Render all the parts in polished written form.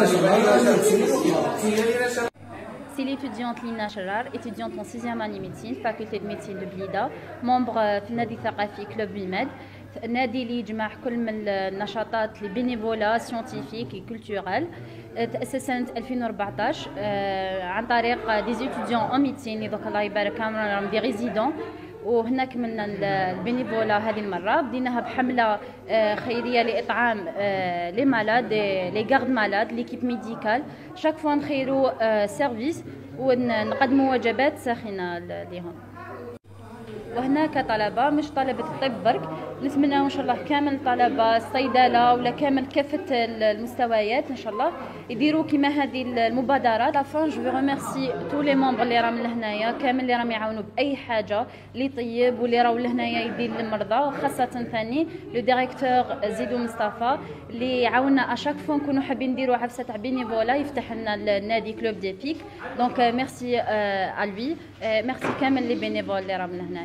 C'est l'étudiante Lina Charar, étudiante en 6e année médecine, faculté de médecine de Blida, membre في النادي الثقافي كلوب ويماد. نادي اللي يجمع كل من النشاطات البينيفولا سيونتيفيك كولتورال. تأسس سنة 2014 عن طريق دي زيتيديون اون ميديسين دوك الله يبارك راهم دي ريزيدون، وهنا كملنا البينيفولا هذه المره. بديناها بحمله خيريه لاطعام لي مالاد لي غارد مالاد ليكيب ميديكال. شاك فوا نخيروا سيرفيس ونقدموا وجبات ساخنه ليهم. وهنا كطلبه مش طلبه الطب برك، نتمنى ان شاء الله كامل طلبه الصيدله ولا كامل كافه المستويات ان شاء الله يديروا كيما هذه المبادرات. لافان جو ريميرسي تو لي ممبر اللي راهم لهنايا كامل، اللي راهم يعاونوا باي حاجه اللي طيب واللي راهو لهنايا يدير للمرضى، خاصه ثاني لو ديريكتور زيدو مصطفى اللي عاونا اشاك فوا نكونوا حابين نديروا عفسه تاع بينيفولا يفتح لنا النادي كلوب دي بيك. دونك ميرسي ا لوي، ميرسي كامل لي بينيفول اللي راهم لهنايا.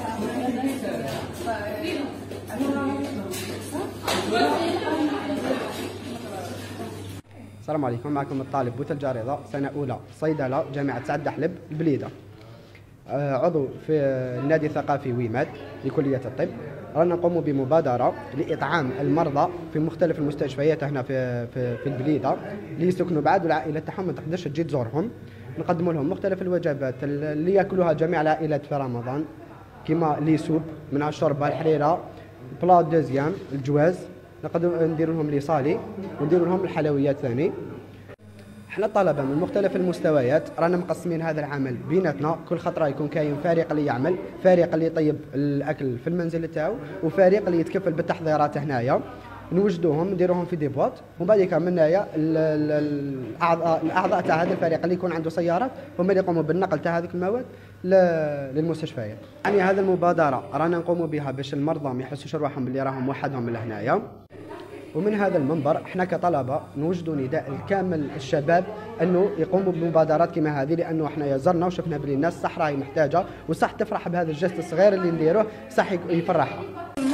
السلام عليكم، معكم الطالب بوتلجا رضا، سنة أولى صيدلة جامعة سعد حلب البليدة، عضو في النادي الثقافي ويماد لكلية الطب. رانا نقوم بمبادرة لإطعام المرضى في مختلف المستشفيات هنا في البليدة اللي يسكنوا بعد والعائلات تاعهم ما تقدرش تجي تزورهم. نقدم لهم مختلف الوجبات اللي ياكلوها جميع العائلات في رمضان، كيما لي سوب من الشوربه الحريره، بلا دوزيام الجواز، نقدر نديروا لهم لي صالي ونديروا لهم الحلويات ثاني. احنا طلبه من مختلف المستويات رانا مقسمين هذا العمل بيناتنا، كل خطره يكون كاين فريق اللي يعمل، فريق اللي يطيب الاكل في المنزل تاعو، وفريق اللي يتكفل بالتحضيرات هنايا. نوجدوهم نديروهم في دي بواط، ومن بعد من هنايا الاعضاء تاع هذا الفريق اللي يكون عنده سيارات هم اللي يقوموا بالنقل تاع هذيك المواد للمستشفيات. يعني هذه المبادره رانا نقوموا بها باش المرضى ما يحسوش رواحهم باللي راهم وحدهم لهنايا. ومن هذا المنبر احنا كطلبه نوجدوا نداء لكامل الشباب انه يقوموا بمبادرات كما هذه، لانه احنا زرنا وشفنا بلي الناس صح راهي محتاجه وصح تفرح بهذا الجست الصغير اللي نديروه، صح يفرحها.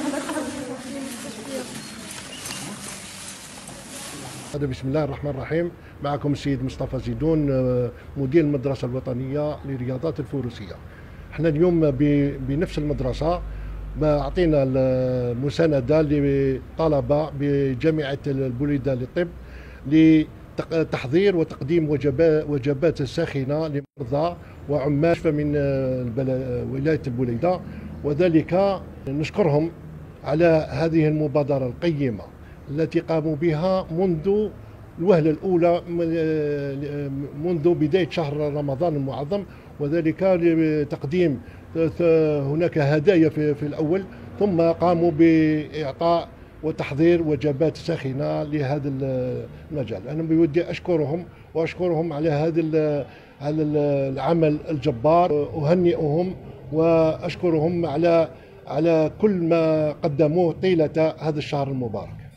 بسم الله الرحمن الرحيم. معكم السيد مصطفى زيدون، مدير المدرسة الوطنية للرياضات الفروسية. احنا اليوم بنفس المدرسة أعطينا المساندة لطلبة بجامعة البليدة للطب لتحضير وتقديم وجبات ساخنة لمرضى وعمال من ولاية البليدة، وذلك نشكرهم على هذه المبادرة القيمة التي قاموا بها منذ الوهلة الأولى، منذ بداية شهر رمضان المعظم، وذلك لتقديم هناك هدايا في الأول، ثم قاموا بإعطاء وتحضير وجبات ساخنة لهذا المجال. أنا بودي أشكرهم وأشكرهم على هذا العمل الجبار، أهنئهم وأشكرهم على كل ما قدموه طيلة هذا الشهر المبارك.